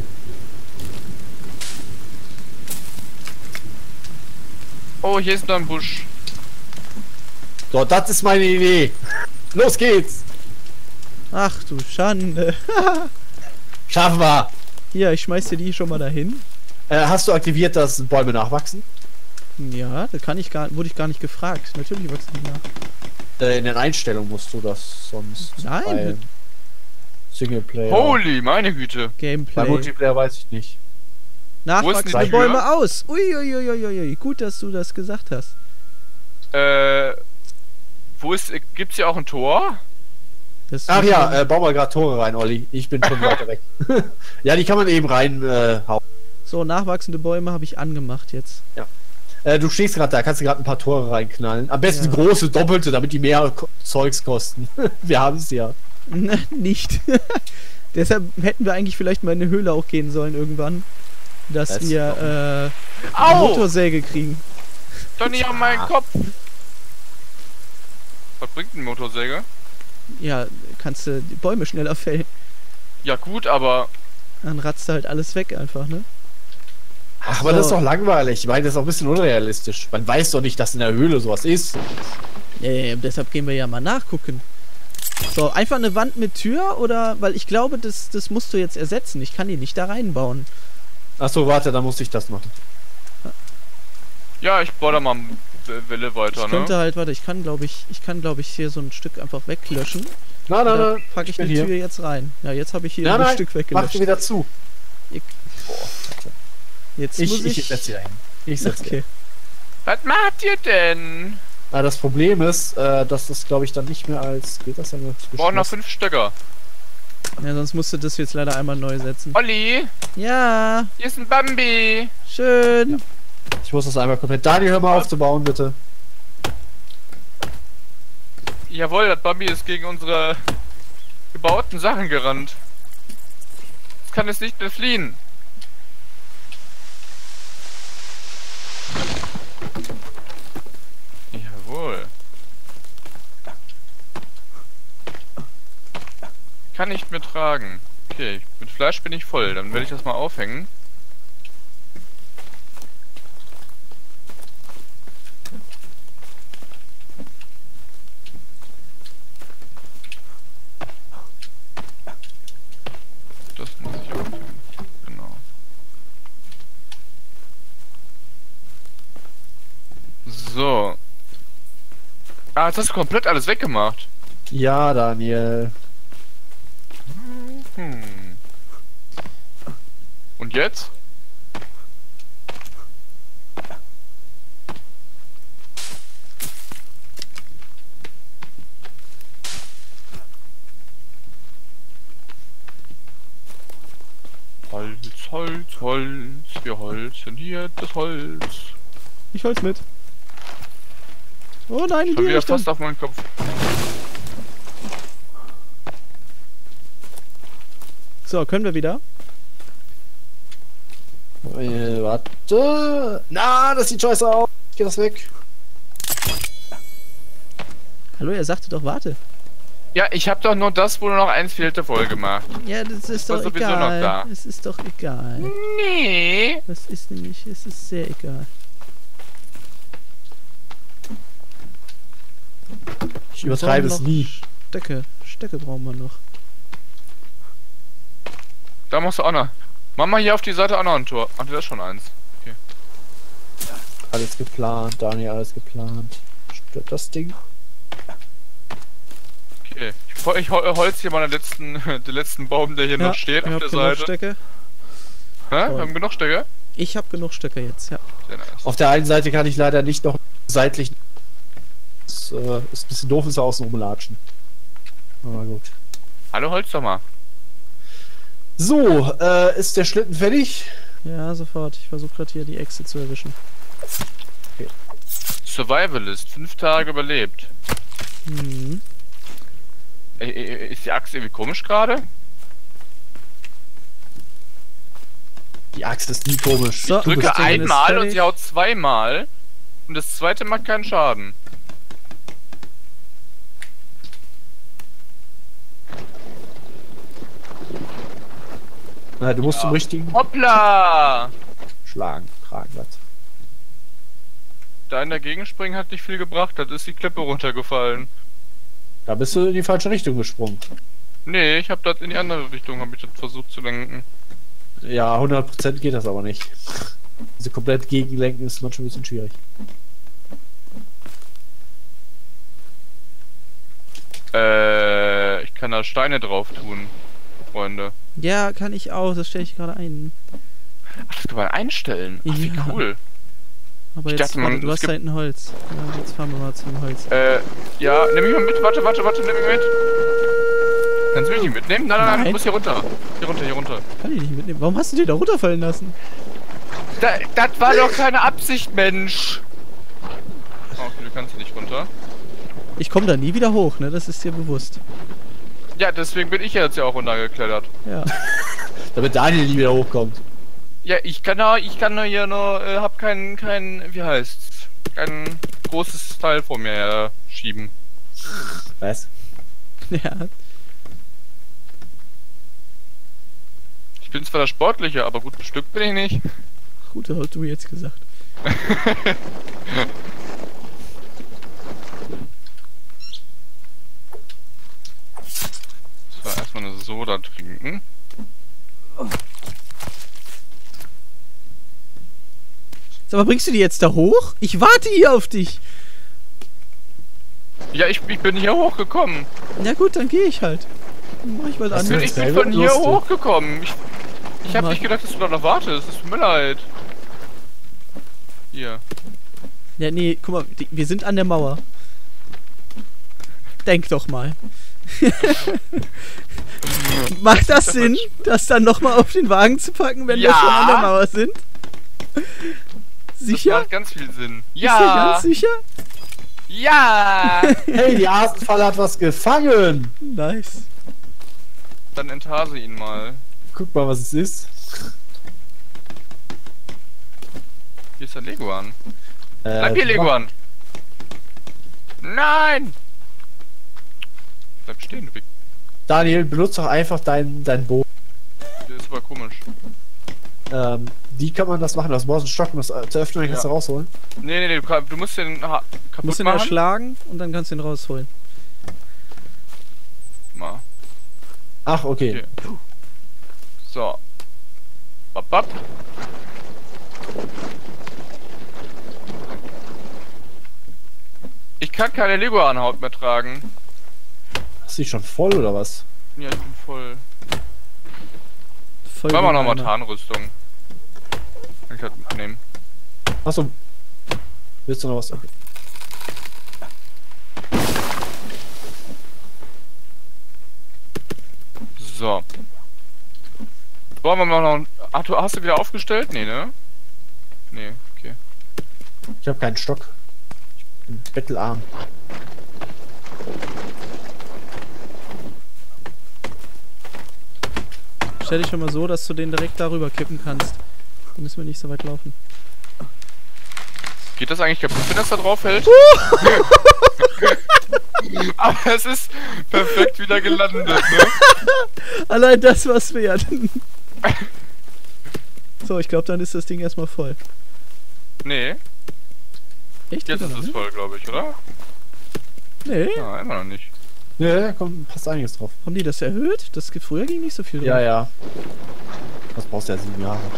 [SPEAKER 1] Oh, hier ist noch ein Busch.
[SPEAKER 3] So, das ist meine Idee. Los geht's.
[SPEAKER 2] Ach du Schande.
[SPEAKER 3] Schaffen wir.
[SPEAKER 2] Hier, ich schmeiß dir die schon mal dahin.
[SPEAKER 3] Äh, hast du aktiviert, dass Bäume nachwachsen?
[SPEAKER 2] Ja, da kann ich gar, wurde ich gar nicht gefragt. Natürlich wachsen die nach.
[SPEAKER 3] Äh, in den Einstellungen musst du das sonst.
[SPEAKER 2] Nein.
[SPEAKER 3] Bei Singleplayer.
[SPEAKER 1] Holy, meine Güte.
[SPEAKER 3] Bei
[SPEAKER 2] Gameplay.
[SPEAKER 3] Multiplayer weiß ich nicht.
[SPEAKER 1] Wo ist denn
[SPEAKER 2] Nachwachsende
[SPEAKER 1] die Tür?
[SPEAKER 2] Bäume aus. Uiuiuiui. Gut, dass du das gesagt hast.
[SPEAKER 1] Äh, wo ist, gibt's hier auch ein Tor?
[SPEAKER 2] Das
[SPEAKER 3] Ach ja, äh, bau mal gerade Tore rein, Olli. Ich bin schon weiter weg. Ja, die kann man eben rein äh, hauen.
[SPEAKER 2] So, nachwachsende Bäume habe ich angemacht jetzt.
[SPEAKER 3] Äh, du stehst gerade da, kannst du gerade ein paar Tore reinknallen. Am besten
[SPEAKER 2] Ja.
[SPEAKER 3] große, doppelte, damit die mehr Ko Zeugs kosten. Wir haben es ja.
[SPEAKER 2] Nicht. Deshalb hätten wir eigentlich vielleicht mal in eine Höhle auch gehen sollen irgendwann. dass
[SPEAKER 3] Das
[SPEAKER 2] wir äh, eine
[SPEAKER 1] Au!
[SPEAKER 2] Motorsäge kriegen.
[SPEAKER 1] Doch nicht an meinen Kopf! Was bringt eine Motorsäge?
[SPEAKER 2] Ja, kannst du die Bäume schneller fällen.
[SPEAKER 1] Ja gut, aber...
[SPEAKER 2] Dann ratzt halt alles weg einfach, ne?
[SPEAKER 3] Ach, aber
[SPEAKER 2] So.
[SPEAKER 3] das ist doch langweilig. Ich meine, das ist auch ein bisschen unrealistisch. Man weiß doch nicht, dass in der Höhle sowas ist.
[SPEAKER 2] Ja, ja, ja, deshalb gehen wir ja mal nachgucken. So, einfach eine Wand mit Tür oder... Weil ich glaube, das, das musst du jetzt ersetzen. Ich kann die nicht da reinbauen.
[SPEAKER 3] Achso, warte, dann muss ich das machen.
[SPEAKER 1] Ja, ich baue da mal eine Welle weiter,
[SPEAKER 2] Ich
[SPEAKER 1] ne?
[SPEAKER 2] könnte halt, warte, ich kann glaube ich, ich kann glaube ich hier so ein Stück einfach weglöschen.
[SPEAKER 3] Nein, nein,
[SPEAKER 2] Da
[SPEAKER 3] nein.
[SPEAKER 2] packe ich
[SPEAKER 3] bin
[SPEAKER 2] die
[SPEAKER 3] hier.
[SPEAKER 2] Tür jetzt rein. Ja, jetzt habe ich hier
[SPEAKER 3] Nein,
[SPEAKER 2] ein
[SPEAKER 3] nein,
[SPEAKER 2] Stück
[SPEAKER 3] Mach
[SPEAKER 2] weggelöscht.
[SPEAKER 3] die wieder zu.
[SPEAKER 2] Ich-
[SPEAKER 3] Boah, Alter.
[SPEAKER 2] Jetzt
[SPEAKER 3] Ich,
[SPEAKER 2] muss ich...
[SPEAKER 3] ich setze sie dahin. Ich setze
[SPEAKER 2] Okay.
[SPEAKER 1] Was macht ihr denn?
[SPEAKER 3] Ah, das Problem ist, äh, dass das, glaube ich, dann nicht mehr als... Geht das dann als
[SPEAKER 1] Wir brauchen noch
[SPEAKER 3] geschlossen?
[SPEAKER 1] fünf Stöcker.
[SPEAKER 2] Ja, sonst musst du das jetzt leider einmal neu setzen.
[SPEAKER 1] Olli,
[SPEAKER 2] Ja,
[SPEAKER 1] hier ist ein Bambi.
[SPEAKER 2] schön.
[SPEAKER 3] Ich muss das einmal komplett... Daniel, hör mal auf zu bauen, bitte.
[SPEAKER 1] Jawohl, das Bambi ist gegen unsere gebauten Sachen gerannt. Es kann es nicht mehr fliehen. Jawohl. Kann nicht mehr tragen. Okay, mit Fleisch bin ich voll. Dann werde ich das mal aufhängen. Das muss ich aufhängen. Genau. So. Ah, jetzt hast du komplett alles weggemacht.
[SPEAKER 3] Ja, Daniel.
[SPEAKER 1] Hm. Und jetzt? Holz, Holz, Holz, wir holzen hier das Holz.
[SPEAKER 2] Ich hol's mit. Oh nein, in
[SPEAKER 1] Schon
[SPEAKER 2] die
[SPEAKER 1] wieder
[SPEAKER 2] Richtung.
[SPEAKER 1] fast auf meinen Kopf.
[SPEAKER 2] So, können wir wieder?
[SPEAKER 3] Äh, warte. Na, das sieht scheiße aus. Geht das weg?
[SPEAKER 2] Hallo, er sagte doch, warte.
[SPEAKER 1] Ja, ich habe doch nur das, wo nur noch eins fehlte, voll gemacht.
[SPEAKER 2] Ja, das ist
[SPEAKER 1] War
[SPEAKER 2] doch
[SPEAKER 1] sowieso
[SPEAKER 2] egal.
[SPEAKER 1] noch da.
[SPEAKER 2] Es ist doch egal.
[SPEAKER 1] Nee.
[SPEAKER 2] Das ist nämlich, es ist sehr egal.
[SPEAKER 3] Ich
[SPEAKER 2] Wir
[SPEAKER 3] übertreibe
[SPEAKER 2] brauchen
[SPEAKER 3] es
[SPEAKER 2] noch
[SPEAKER 3] nie.
[SPEAKER 2] Stöcke. Stöcke brauchen wir noch.
[SPEAKER 1] Da machst du auch noch. Mach mal hier auf die Seite auch noch ein Tor. Ach, das ist schon eins.
[SPEAKER 3] Alles geplant, Daniel, alles geplant. Stört das Ding?
[SPEAKER 1] Okay. Ich, hol- ich hol- holz hier mal den letzten, den letzten Baum, der hier noch steht
[SPEAKER 2] ich
[SPEAKER 1] auf
[SPEAKER 2] hab
[SPEAKER 1] der
[SPEAKER 2] genug
[SPEAKER 1] Seite.
[SPEAKER 2] Stöcke.
[SPEAKER 1] Hä?
[SPEAKER 2] Toll.
[SPEAKER 1] Wir haben genug Stöcke?
[SPEAKER 2] Ich habe genug Stöcke jetzt, ja.
[SPEAKER 1] Sehr nice.
[SPEAKER 3] Auf der einen Seite kann ich leider nicht noch seitlich. Das äh, ist ein bisschen doof, ist außen rumlatschen. Aber gut.
[SPEAKER 1] Hallo, holz doch mal.
[SPEAKER 3] So, äh, ist der Schlitten fertig?
[SPEAKER 2] Ja, sofort. Ich versuche gerade hier die Echse zu erwischen.
[SPEAKER 1] Survivalist, fünf Tage überlebt.
[SPEAKER 2] Hm.
[SPEAKER 1] Ey, ey, ist die Axt irgendwie komisch gerade?
[SPEAKER 3] Die Axt ist nie komisch.
[SPEAKER 2] So.
[SPEAKER 1] Ich drücke
[SPEAKER 2] das Ding ist
[SPEAKER 1] einmal und
[SPEAKER 2] fertig.
[SPEAKER 1] sie haut zweimal. Und das zweite macht keinen Schaden.
[SPEAKER 3] Na, du musst zum richtigen
[SPEAKER 1] Hoppla!
[SPEAKER 3] schlagen, tragen was.
[SPEAKER 1] Da in dagegen springen hat nicht viel gebracht, das ist die Klippe runtergefallen.
[SPEAKER 3] Da bist du in die falsche Richtung gesprungen.
[SPEAKER 1] Nee, ich habe das in die andere Richtung, habe ich das versucht zu lenken.
[SPEAKER 3] Ja, hundert Prozent geht das aber nicht. Also komplett gegenlenken ist manchmal ein bisschen schwierig.
[SPEAKER 1] Äh, ich kann da Steine drauf tun, Freunde.
[SPEAKER 2] Ja, kann ich auch. Das stelle ich gerade ein.
[SPEAKER 1] Ach, das kann man einstellen. Ach, wie
[SPEAKER 2] Ja.
[SPEAKER 1] cool.
[SPEAKER 2] Aber
[SPEAKER 1] Ich
[SPEAKER 2] jetzt,
[SPEAKER 1] dachte, man-
[SPEAKER 2] warte, du
[SPEAKER 1] es
[SPEAKER 2] hast
[SPEAKER 1] gibt-
[SPEAKER 2] da hinten Holz. Ja, jetzt fahren wir mal zum Holz.
[SPEAKER 1] Äh, ja, nimm mich mal mit, warte, warte, warte, nimm mich mit. Kannst du mich nicht mitnehmen? Nein, nein, nein,
[SPEAKER 2] Nein.
[SPEAKER 1] du musst hier runter. Hier runter, hier runter.
[SPEAKER 2] Kann ich nicht mitnehmen. Warum hast du den da runterfallen lassen?
[SPEAKER 1] Da, das war doch keine Absicht, Mensch. Oh, okay, du kannst hier nicht runter.
[SPEAKER 2] Ich komme da nie wieder hoch, ne? Das ist dir bewusst.
[SPEAKER 1] Ja, deswegen bin ich jetzt ja auch runtergeklettert.
[SPEAKER 2] Ja.
[SPEAKER 3] Damit Daniel nie wieder hochkommt.
[SPEAKER 1] Ja, ich kann ja, ich kann hier nur, äh, hab kein, kein, wie heißt's, kein großes Teil vor mir her schieben.
[SPEAKER 3] Was?
[SPEAKER 2] Ja.
[SPEAKER 1] Ich bin zwar der Sportliche, aber gut bestückt bin ich nicht.
[SPEAKER 2] Gut, hast du jetzt gesagt.
[SPEAKER 1] So, erstmal eine Soda trinken.
[SPEAKER 2] Sag mal, bringst du die jetzt da hoch? Ich warte hier auf dich.
[SPEAKER 1] Ja, ich, ich bin hier hochgekommen.
[SPEAKER 2] Na gut, dann gehe ich halt. Dann mach ich was
[SPEAKER 3] Was
[SPEAKER 1] Ich bin,
[SPEAKER 2] anderes.
[SPEAKER 1] ich bin
[SPEAKER 3] selber
[SPEAKER 1] von hier
[SPEAKER 3] lustig.
[SPEAKER 1] hochgekommen. Ich, ich hab
[SPEAKER 2] Mach-
[SPEAKER 1] nicht gedacht, dass du da noch wartest. Es tut mir leid. Hier.
[SPEAKER 2] Ja, nee, guck mal, die, wir sind an der Mauer. Denk doch mal. Macht das Sinn, das dann nochmal auf den Wagen zu packen, wenn wir
[SPEAKER 1] Ja.
[SPEAKER 2] schon an der Mauer sind?
[SPEAKER 1] Das
[SPEAKER 2] Sicher?
[SPEAKER 1] macht ganz viel Sinn.
[SPEAKER 2] Ist dir
[SPEAKER 1] Ja!
[SPEAKER 2] ganz sicher?
[SPEAKER 1] Ja!
[SPEAKER 3] Hey, die Hasenfalle hat was gefangen!
[SPEAKER 2] Nice.
[SPEAKER 1] Dann enthase ihn mal.
[SPEAKER 3] Guck mal, was es ist.
[SPEAKER 1] Hier ist der Leguan.
[SPEAKER 3] Äh,
[SPEAKER 1] Bleib hier, Leguan! Nein! Bleib stehen, du Wick.
[SPEAKER 3] Daniel, benutzt doch einfach deinen dein Bogen.
[SPEAKER 1] Das ist aber komisch.
[SPEAKER 3] Ähm, wie kann man das machen? Das brauchst einen Stock, um das äh, zu öffnen, dann kannst du
[SPEAKER 1] Ja.
[SPEAKER 3] rausholen.
[SPEAKER 1] Nee, nee, nee, du, kann- du musst den ha
[SPEAKER 2] Du
[SPEAKER 1] kaputt
[SPEAKER 2] musst ihn
[SPEAKER 1] machen.
[SPEAKER 2] erschlagen und dann kannst du ihn rausholen.
[SPEAKER 1] Mal.
[SPEAKER 3] Ach, okay.
[SPEAKER 1] Okay. So. Bap, bap. Ich kann keine Leguan-Haut mehr tragen.
[SPEAKER 3] Ist die schon voll oder was?
[SPEAKER 1] Ja, ich bin voll.
[SPEAKER 2] Voll
[SPEAKER 1] Machen wir
[SPEAKER 2] den
[SPEAKER 1] nochmal
[SPEAKER 2] Eimer.
[SPEAKER 1] Tarnrüstung. Kann ich halt mitnehmen.
[SPEAKER 3] Achso. Willst du noch was? Okay.
[SPEAKER 1] So. Wollen wir mal noch. Ach, du hast du wieder aufgestellt? Nee, ne? Nee, okay.
[SPEAKER 3] Ich habe keinen Stock. Ich bin bettelarm.
[SPEAKER 2] Stell dich schon mal so, dass du den direkt darüber kippen kannst. Dann müssen wir nicht so weit laufen.
[SPEAKER 1] Geht das eigentlich kaputt, wenn das da drauf hält? Aber es ist perfekt wieder gelandet, ne?
[SPEAKER 2] Allein das war's wert. So, ich glaube, dann ist das Ding erstmal voll.
[SPEAKER 1] Nee,
[SPEAKER 2] Echt?
[SPEAKER 1] jetzt
[SPEAKER 2] Geht
[SPEAKER 1] ist
[SPEAKER 2] noch,
[SPEAKER 1] es
[SPEAKER 2] ne?
[SPEAKER 1] voll, glaube ich, oder?
[SPEAKER 2] Nee.
[SPEAKER 1] Ja, immer noch nicht.
[SPEAKER 3] Ja, ja, komm, passt einiges drauf.
[SPEAKER 2] Haben die das erhöht? Das früher ging nicht so viel drauf.
[SPEAKER 3] Ja, ja. Das brauchst du ja sieben Jahre.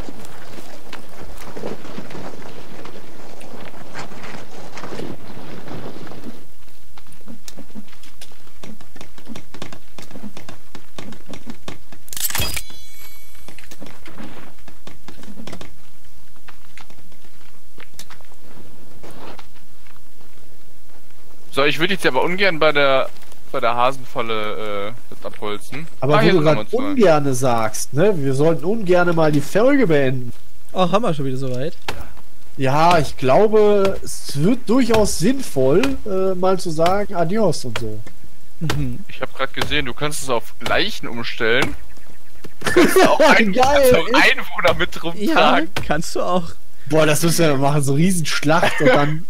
[SPEAKER 1] So, ich würde jetzt aber ungern bei der bei der Hasenfalle äh, das abholzen.
[SPEAKER 3] Aber
[SPEAKER 1] Ah, hier
[SPEAKER 3] wo du
[SPEAKER 1] sind
[SPEAKER 3] gerade
[SPEAKER 1] wir zwei.
[SPEAKER 3] ungerne sagst, ne? Wir sollten ungerne mal die Folge beenden.
[SPEAKER 2] Oh, haben wir schon wieder soweit?
[SPEAKER 3] Ja, ich glaube, es wird durchaus sinnvoll, äh, mal zu sagen Adios und so.
[SPEAKER 2] Mhm.
[SPEAKER 1] Ich habe gerade gesehen, du kannst es auf Leichen umstellen. Du kannst auch, ein,
[SPEAKER 3] Geil,
[SPEAKER 1] kannst auch
[SPEAKER 3] echt?
[SPEAKER 1] Einwohner mit
[SPEAKER 2] Ja,
[SPEAKER 1] rumtragen.
[SPEAKER 2] kannst du auch.
[SPEAKER 3] Boah, das müssen wir machen, so Riesenschlacht und dann.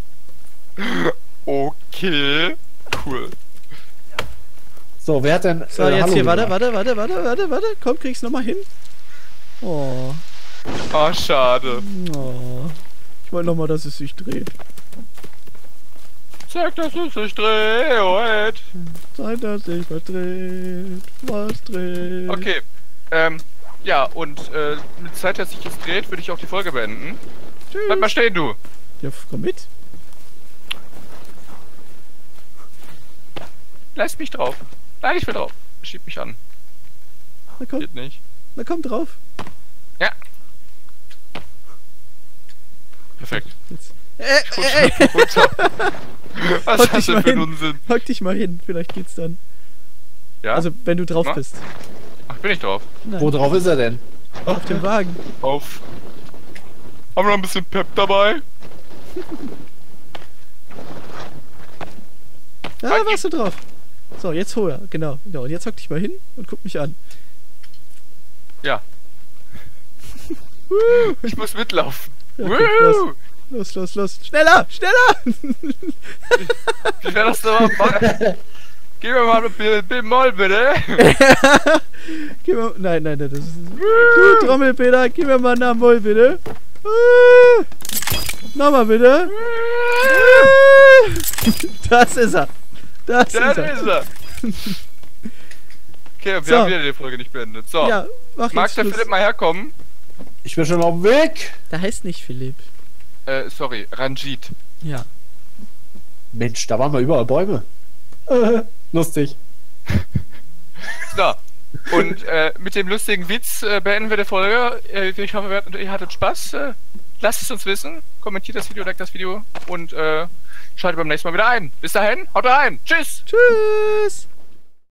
[SPEAKER 1] Okay, cool.
[SPEAKER 3] So, wer hat denn.
[SPEAKER 2] So,
[SPEAKER 3] äh,
[SPEAKER 2] jetzt
[SPEAKER 3] Hallo
[SPEAKER 2] hier, warte,
[SPEAKER 3] gesagt?
[SPEAKER 2] warte, warte, warte, warte, warte. Komm, kriegst nochmal hin. Oh.
[SPEAKER 1] Ah, schade.
[SPEAKER 2] Oh. Ich wollte nochmal, dass es sich dreht.
[SPEAKER 1] Sag, dass es sich dreht.
[SPEAKER 2] Zeig, dass sich was dreht. Was dreht.
[SPEAKER 1] Okay, ähm, ja, und äh, mit Zeit, dass sich das dreht, würde ich auch die Folge beenden.
[SPEAKER 2] Tschüss.
[SPEAKER 1] Bleib mal stehen, du.
[SPEAKER 2] Ja, komm mit.
[SPEAKER 1] Lass mich drauf. Nein, ich will drauf. Schieb mich an.
[SPEAKER 2] Na komm,
[SPEAKER 1] Geht nicht.
[SPEAKER 2] na komm drauf.
[SPEAKER 1] Ja. Perfekt.
[SPEAKER 2] Jetzt. Äh, äh, äh.
[SPEAKER 1] Runter. Was
[SPEAKER 2] Hock
[SPEAKER 1] ist das
[SPEAKER 2] dich mal
[SPEAKER 1] denn für ein
[SPEAKER 2] hin.
[SPEAKER 1] Unsinn?
[SPEAKER 2] Hock dich mal hin, vielleicht geht's dann.
[SPEAKER 1] Ja?
[SPEAKER 2] Also, wenn du drauf
[SPEAKER 1] Na?
[SPEAKER 2] bist.
[SPEAKER 1] Ach, bin ich drauf.
[SPEAKER 2] Nein,
[SPEAKER 3] Wo drauf ist er denn?
[SPEAKER 2] auf dem Wagen.
[SPEAKER 1] Auf. Haben wir noch ein bisschen Pep dabei?
[SPEAKER 2] Da
[SPEAKER 1] Halt
[SPEAKER 2] warst du drauf. So, jetzt hol er. Genau. genau. Und jetzt hock dich mal hin und guck mich an.
[SPEAKER 1] Ja. Ich muss mitlaufen.
[SPEAKER 2] Ja,
[SPEAKER 1] Woo!
[SPEAKER 2] okay, los, los, los. Schneller, schneller!
[SPEAKER 1] Wie wäre das doch mal? Gib mir mal ein Bill, Bill Moll, bitte.
[SPEAKER 2] Gib mir, nein, nein, nein, das ist... Du Trommelpeter, gib mir mal einen Moll, bitte. Ah, nochmal, bitte. Das ist er. Das
[SPEAKER 1] Da
[SPEAKER 2] ist er.
[SPEAKER 1] ist er. Okay, wir
[SPEAKER 2] So.
[SPEAKER 1] haben wieder die Folge nicht beendet. So,
[SPEAKER 2] Ja, mach
[SPEAKER 1] mag
[SPEAKER 2] jetzt
[SPEAKER 1] der
[SPEAKER 2] Schluss.
[SPEAKER 1] Philipp mal herkommen?
[SPEAKER 3] Ich bin schon auf dem Weg.
[SPEAKER 2] Der heißt nicht Philipp.
[SPEAKER 1] Äh, sorry, Ranjit.
[SPEAKER 2] Ja.
[SPEAKER 3] Mensch, da waren wir überall Bäume. Äh, lustig.
[SPEAKER 1] So, und äh, mit dem lustigen Witz äh, beenden wir die Folge. Äh, ich hoffe, ihr hattet Spaß. Äh, lasst es uns wissen. Kommentiert das Video, liked das Video und äh, schaltet beim nächsten Mal wieder ein. Bis dahin, haut rein. Tschüss.
[SPEAKER 2] Tschüss.